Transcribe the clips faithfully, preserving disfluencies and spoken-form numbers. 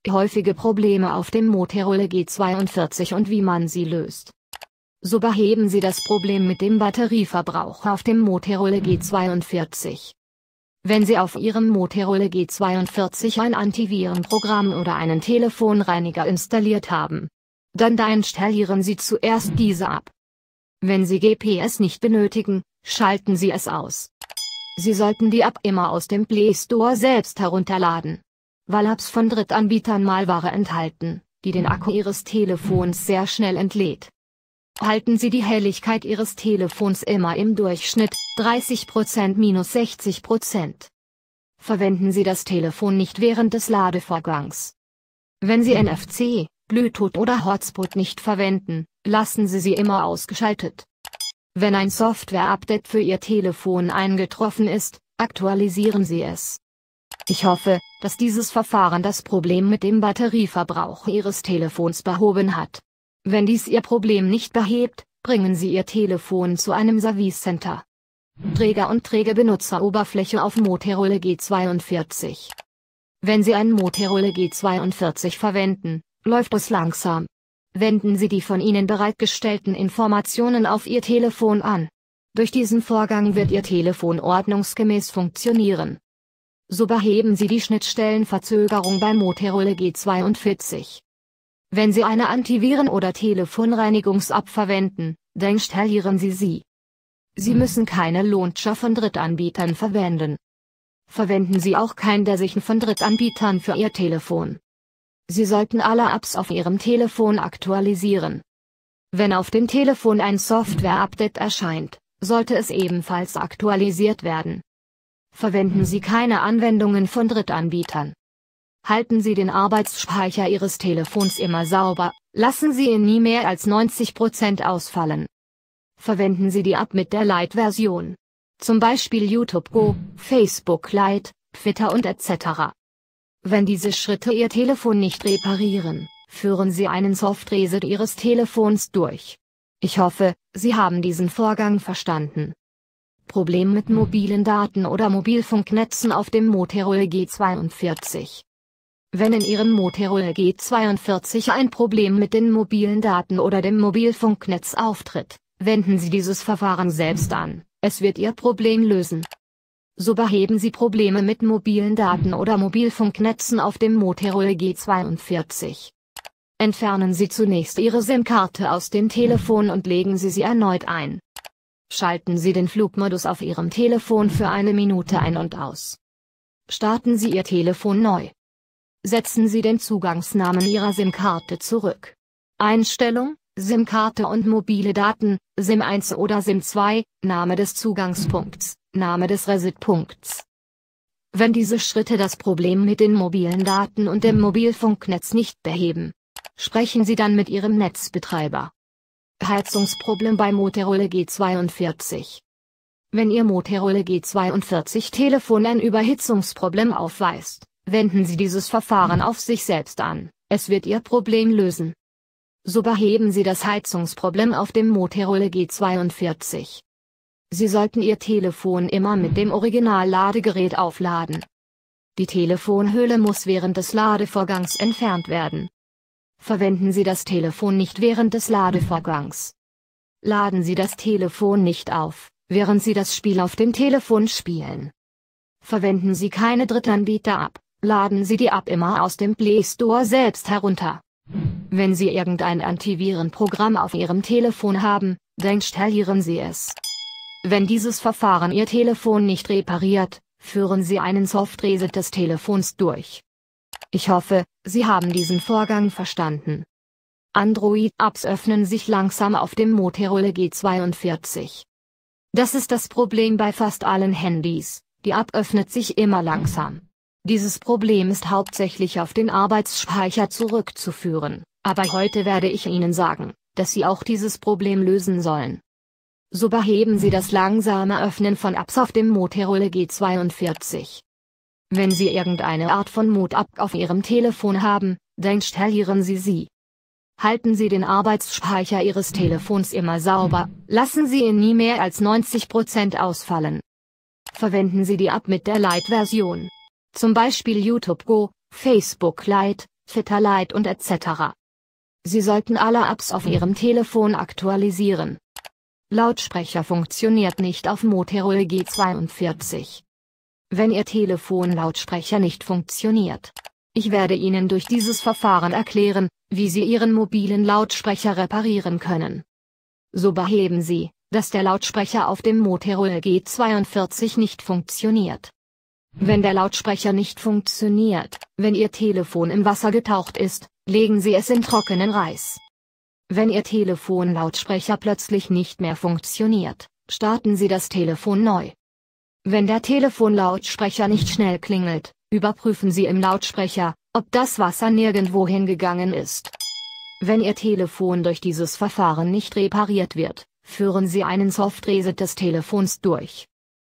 Häufige Probleme auf dem Motorola G zweiundvierzig und wie man sie löst. So beheben Sie das Problem mit dem Batterieverbrauch auf dem Motorola G zweiundvierzig. Wenn Sie auf Ihrem Motorola G zweiundvierzig ein Antivirenprogramm oder einen Telefonreiniger installiert haben, dann deinstallieren Sie zuerst diese ab. Wenn Sie G P S nicht benötigen, schalten Sie es aus. Sie sollten die App immer aus dem Play Store selbst herunterladen, weil Apps von Drittanbietern Malware enthalten, die den Akku Ihres Telefons sehr schnell entlädt. Halten Sie die Helligkeit Ihres Telefons immer im Durchschnitt dreißig Prozent minus sechzig Prozent. Verwenden Sie das Telefon nicht während des Ladevorgangs. Wenn Sie N F C, Bluetooth oder Hotspot nicht verwenden, lassen Sie sie immer ausgeschaltet. Wenn ein Software-Update für Ihr Telefon eingetroffen ist, aktualisieren Sie es. Ich hoffe, dass dieses Verfahren das Problem mit dem Batterieverbrauch Ihres Telefons behoben hat. Wenn dies Ihr Problem nicht behebt, bringen Sie Ihr Telefon zu einem Service Center. Träger und träge Benutzeroberfläche auf Motorola G zweiundvierzig. Wenn Sie ein Motorola G zweiundvierzig verwenden, läuft es langsam. Wenden Sie die von Ihnen bereitgestellten Informationen auf Ihr Telefon an. Durch diesen Vorgang wird Ihr Telefon ordnungsgemäß funktionieren. So beheben Sie die Schnittstellenverzögerung beim Motorola G zweiundvierzig. Wenn Sie eine Antiviren- oder Telefonreinigungs-App verwenden, deinstallieren Sie sie. Sie müssen keine Launcher von Drittanbietern verwenden. Verwenden Sie auch kein Design von Drittanbietern für Ihr Telefon. Sie sollten alle Apps auf Ihrem Telefon aktualisieren. Wenn auf dem Telefon ein Software-Update erscheint, sollte es ebenfalls aktualisiert werden. Verwenden Sie keine Anwendungen von Drittanbietern. Halten Sie den Arbeitsspeicher Ihres Telefons immer sauber, lassen Sie ihn nie mehr als neunzig Prozent ausfallen. Verwenden Sie die App mit der Lite-Version. Zum Beispiel YouTube Go, Facebook Lite, Twitter und et cetera. Wenn diese Schritte Ihr Telefon nicht reparieren, führen Sie einen Soft-Reset Ihres Telefons durch. Ich hoffe, Sie haben diesen Vorgang verstanden. Problem mit mobilen Daten oder Mobilfunknetzen auf dem Motorola G zweiundvierzig. Wenn in Ihrem Motorola G zweiundvierzig ein Problem mit den mobilen Daten oder dem Mobilfunknetz auftritt, wenden Sie dieses Verfahren selbst an, es wird Ihr Problem lösen. So beheben Sie Probleme mit mobilen Daten oder Mobilfunknetzen auf dem Motorola G zweiundvierzig. Entfernen Sie zunächst Ihre SIM-Karte aus dem Telefon und legen Sie sie erneut ein. Schalten Sie den Flugmodus auf Ihrem Telefon für eine Minute ein und aus. Starten Sie Ihr Telefon neu. Setzen Sie den Zugangsnamen Ihrer SIM-Karte zurück. Einstellung, SIM-Karte und mobile Daten, SIM eins oder SIM zwei, Name des Zugangspunkts, Name des Resetpunkts. Wenn diese Schritte das Problem mit den mobilen Daten und dem Mobilfunknetz nicht beheben, sprechen Sie dann mit Ihrem Netzbetreiber. Heizungsproblem bei Motorola G zweiundvierzig. Wenn Ihr Motorola G zweiundvierzig Telefon ein Überhitzungsproblem aufweist, wenden Sie dieses Verfahren auf sich selbst an, es wird Ihr Problem lösen. So beheben Sie das Heizungsproblem auf dem Motorola G zweiundvierzig. Sie sollten Ihr Telefon immer mit dem Original-Ladegerät aufladen. Die Telefonhülle muss während des Ladevorgangs entfernt werden. Verwenden Sie das Telefon nicht während des Ladevorgangs. Laden Sie das Telefon nicht auf, während Sie das Spiel auf dem Telefon spielen. Verwenden Sie keine Drittanbieter-App, laden Sie die App immer aus dem Play Store selbst herunter. Wenn Sie irgendein Antivirenprogramm auf Ihrem Telefon haben, deinstallieren Sie es. Wenn dieses Verfahren Ihr Telefon nicht repariert, führen Sie einen Soft-Reset des Telefons durch. Ich hoffe, Sie haben diesen Vorgang verstanden. Android-Apps öffnen sich langsam auf dem Motorola G zweiundvierzig. Das ist das Problem bei fast allen Handys, die App öffnet sich immer langsam. Dieses Problem ist hauptsächlich auf den Arbeitsspeicher zurückzuführen, aber heute werde ich Ihnen sagen, dass Sie auch dieses Problem lösen sollen. So beheben Sie das langsame Öffnen von Apps auf dem Motorola G zweiundvierzig. Wenn Sie irgendeine Art von Mod-App auf Ihrem Telefon haben, deinstallieren Sie sie. Halten Sie den Arbeitsspeicher Ihres Telefons immer sauber, lassen Sie ihn nie mehr als neunzig Prozent ausfallen. Verwenden Sie die App mit der Lite-Version. Zum Beispiel YouTube Go, Facebook Lite, Fitterlight und et cetera. Sie sollten alle Apps auf Ihrem Telefon aktualisieren. Lautsprecher funktioniert nicht auf Motorola G zweiundvierzig. Wenn Ihr Telefon-Lautsprecher nicht funktioniert. Ich werde Ihnen durch dieses Verfahren erklären, wie Sie Ihren mobilen Lautsprecher reparieren können. So beheben Sie, dass der Lautsprecher auf dem Motorola G zweiundvierzig nicht funktioniert. Wenn der Lautsprecher nicht funktioniert, wenn Ihr Telefon im Wasser getaucht ist, legen Sie es in trockenen Reis. Wenn Ihr Telefon-Lautsprecher plötzlich nicht mehr funktioniert, starten Sie das Telefon neu. Wenn der Telefonlautsprecher nicht schnell klingelt, überprüfen Sie im Lautsprecher, ob das Wasser nirgendwo hingegangen ist. Wenn Ihr Telefon durch dieses Verfahren nicht repariert wird, führen Sie einen Soft-Reset des Telefons durch.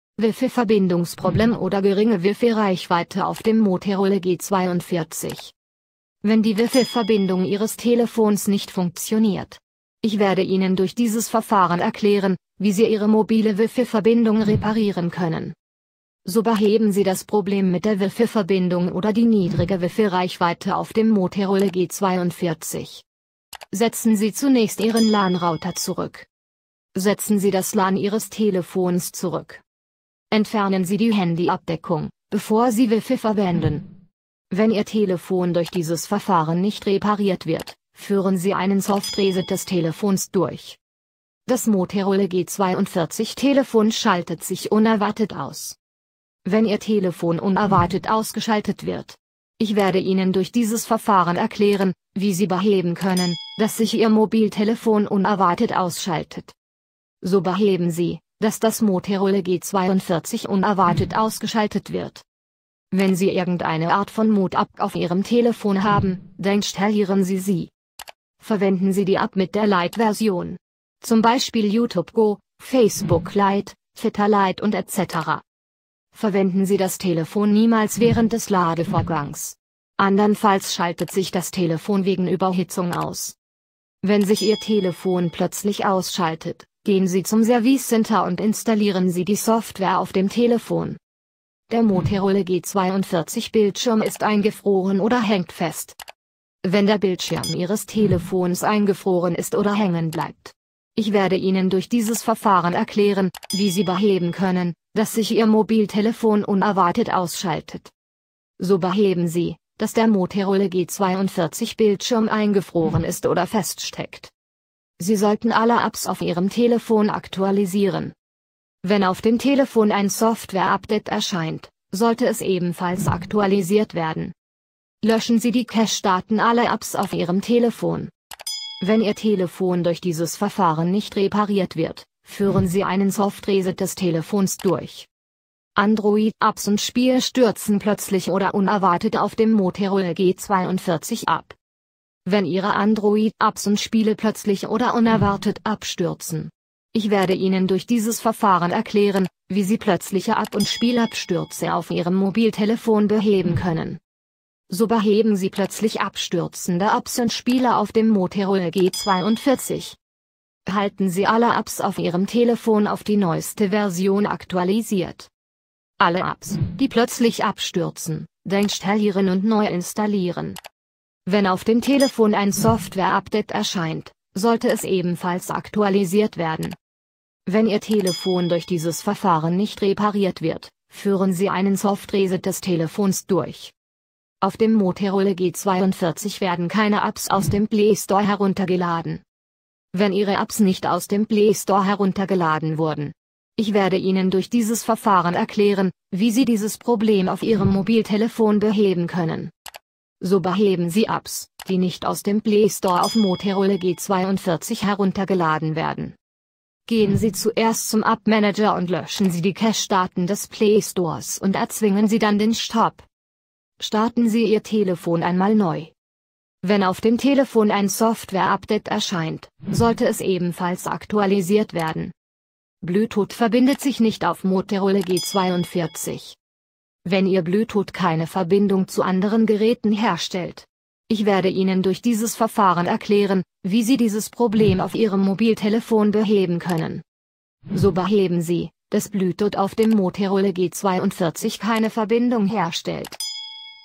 Wi-Fi-Verbindungsproblem oder geringe Wi-Fi-Reichweite auf dem Motorola G zweiundvierzig. Wenn die Wi-Fi-Verbindung Ihres Telefons nicht funktioniert. Ich werde Ihnen durch dieses Verfahren erklären, wie Sie Ihre mobile Wi-Fi-Verbindung reparieren können. So beheben Sie das Problem mit der Wi-Fi-Verbindung oder die niedrige Wi-Fi-Reichweite auf dem Motorola G zweiundvierzig. Setzen Sie zunächst Ihren LAN-Router zurück. Setzen Sie das LAN Ihres Telefons zurück. Entfernen Sie die Handyabdeckung, bevor Sie Wi-Fi verwenden. Wenn Ihr Telefon durch dieses Verfahren nicht repariert wird, führen Sie einen Soft-Reset des Telefons durch. Das Motorola G zweiundvierzig Telefon schaltet sich unerwartet aus. Wenn Ihr Telefon unerwartet ausgeschaltet wird. Ich werde Ihnen durch dieses Verfahren erklären, wie Sie beheben können, dass sich Ihr Mobiltelefon unerwartet ausschaltet. So beheben Sie, dass das Motorola G zweiundvierzig unerwartet ausgeschaltet wird. Wenn Sie irgendeine Art von Mode-App auf Ihrem Telefon haben, dann installieren Sie sie. Verwenden Sie die App mit der Lite-Version. Zum Beispiel YouTube Go, Facebook Lite, Twitter Lite und et cetera. Verwenden Sie das Telefon niemals während des Ladevorgangs. Andernfalls schaltet sich das Telefon wegen Überhitzung aus. Wenn sich Ihr Telefon plötzlich ausschaltet, gehen Sie zum Service Center und installieren Sie die Software auf dem Telefon. Der Motorola G zweiundvierzig Bildschirm ist eingefroren oder hängt fest. Wenn der Bildschirm Ihres Telefons eingefroren ist oder hängen bleibt. Ich werde Ihnen durch dieses Verfahren erklären, wie Sie beheben können, dass sich Ihr Mobiltelefon unerwartet ausschaltet. So beheben Sie, dass der Motorola G zweiundvierzig Bildschirm eingefroren ist oder feststeckt. Sie sollten alle Apps auf Ihrem Telefon aktualisieren. Wenn auf dem Telefon ein Software-Update erscheint, sollte es ebenfalls aktualisiert werden. Löschen Sie die Cache-Daten aller Apps auf Ihrem Telefon. Wenn Ihr Telefon durch dieses Verfahren nicht repariert wird, führen Sie einen Soft-Reset des Telefons durch. Android-Apps und Spiele stürzen plötzlich oder unerwartet auf dem Motorola G zweiundvierzig ab. Wenn Ihre Android-Apps und Spiele plötzlich oder unerwartet abstürzen. Ich werde Ihnen durch dieses Verfahren erklären, wie Sie plötzliche App- und Spielabstürze auf Ihrem Mobiltelefon beheben können. So beheben Sie plötzlich abstürzende Apps und Spiele auf dem Motorola G zweiundvierzig. Halten Sie alle Apps auf Ihrem Telefon auf die neueste Version aktualisiert. Alle Apps, die plötzlich abstürzen, deinstallieren und neu installieren. Wenn auf dem Telefon ein Software-Update erscheint, sollte es ebenfalls aktualisiert werden. Wenn Ihr Telefon durch dieses Verfahren nicht repariert wird, führen Sie einen Soft-Reset des Telefons durch. Auf dem Motorola G zweiundvierzig werden keine Apps aus dem Play Store heruntergeladen. Wenn Ihre Apps nicht aus dem Play Store heruntergeladen wurden. Ich werde Ihnen durch dieses Verfahren erklären, wie Sie dieses Problem auf Ihrem Mobiltelefon beheben können. So beheben Sie Apps, die nicht aus dem Play Store auf Motorola G zweiundvierzig heruntergeladen werden. Gehen Sie zuerst zum App Manager und löschen Sie die Cache-Daten des Play Stores und erzwingen Sie dann den Stopp. Starten Sie Ihr Telefon einmal neu. Wenn auf dem Telefon ein Software-Update erscheint, sollte es ebenfalls aktualisiert werden. Bluetooth verbindet sich nicht auf Motorola G zweiundvierzig. Wenn Ihr Bluetooth keine Verbindung zu anderen Geräten herstellt. Ich werde Ihnen durch dieses Verfahren erklären, wie Sie dieses Problem auf Ihrem Mobiltelefon beheben können. So beheben Sie, dass Bluetooth auf dem Motorola G zweiundvierzig keine Verbindung herstellt.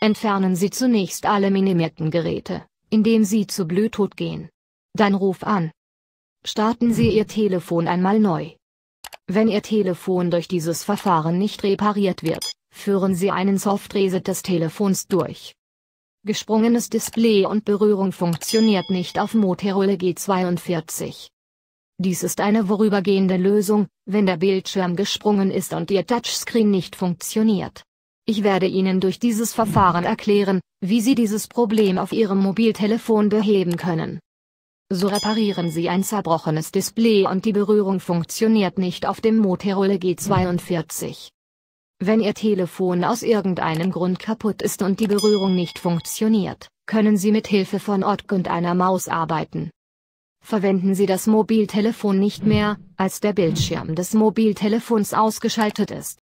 Entfernen Sie zunächst alle minimierten Geräte, indem Sie zu Bluetooth gehen. Dann Ruf an. Starten Sie Ihr Telefon einmal neu. Wenn Ihr Telefon durch dieses Verfahren nicht repariert wird, führen Sie einen Soft Reset des Telefons durch. Gesprungenes Display und Berührung funktioniert nicht auf Motorola G zweiundvierzig. Dies ist eine vorübergehende Lösung, wenn der Bildschirm gesprungen ist und Ihr Touchscreen nicht funktioniert. Ich werde Ihnen durch dieses Verfahren erklären, wie Sie dieses Problem auf Ihrem Mobiltelefon beheben können. So reparieren Sie ein zerbrochenes Display und die Berührung funktioniert nicht auf dem Motorola G zweiundvierzig. Wenn Ihr Telefon aus irgendeinem Grund kaputt ist und die Berührung nicht funktioniert, können Sie mit Hilfe von O T G und einer Maus arbeiten. Verwenden Sie das Mobiltelefon nicht mehr, als der Bildschirm des Mobiltelefons ausgeschaltet ist.